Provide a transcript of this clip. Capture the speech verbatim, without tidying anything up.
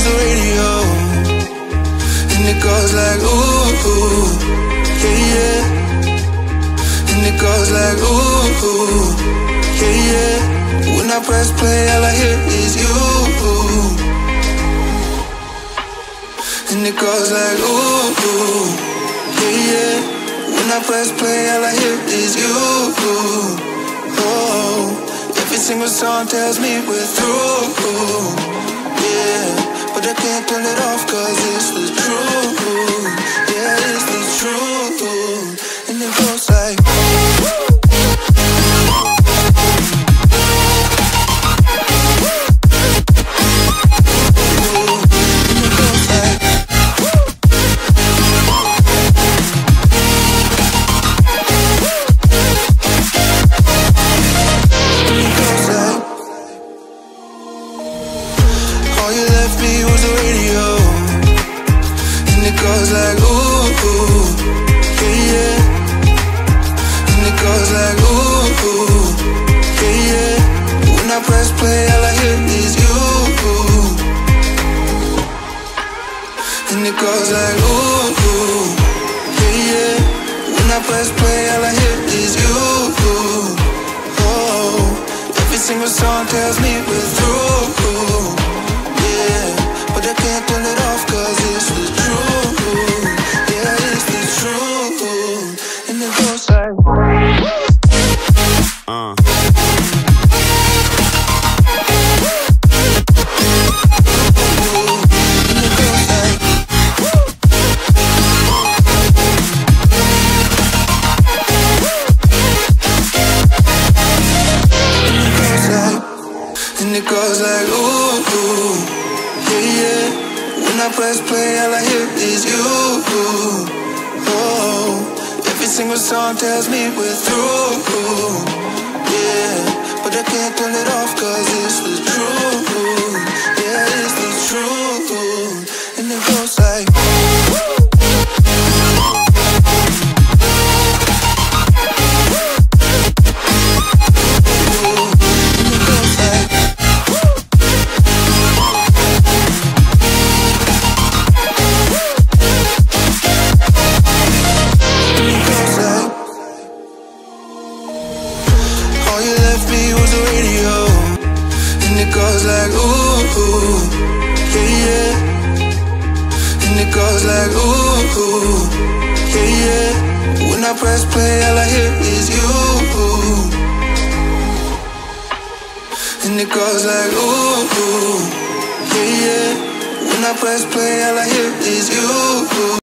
the radio, and it goes like ooh, ooh, yeah, yeah. And it goes like ooh, ooh, yeah, yeah. When I press play, all I hear is you. And it goes like ooh, ooh, yeah, yeah. When I press play, all I hear is you. Oh, every single song tells me we're through. Yeah, but I can't turn it off 'cause it's the truth. Yeah, it's the truth. And it goes like goes like ooh, ooh, yeah, yeah. And it goes like ooh, ooh, yeah, yeah. When I press play, all I hear is you. And it goes like ooh, ooh, yeah, yeah. When I press play, all I hear is you. Oh, every single song tells me we're through. Yeah, but I can't turn it off 'cause it's the truth. Uh. And it goes like ooh, ooh, yeah, yeah. When I press play, all I hear is you. Oh, every single song tells me we're through. Yeah, but I can't turn it off 'cause it's the truth. Yeah, it's the truth. And it goes like goes like ooh, ooh, yeah, yeah. And it goes like ooh, ooh, yeah, yeah. When I press play, all I hear is you. And it goes like ooh, ooh, yeah, yeah. When I press play, all I hear is you.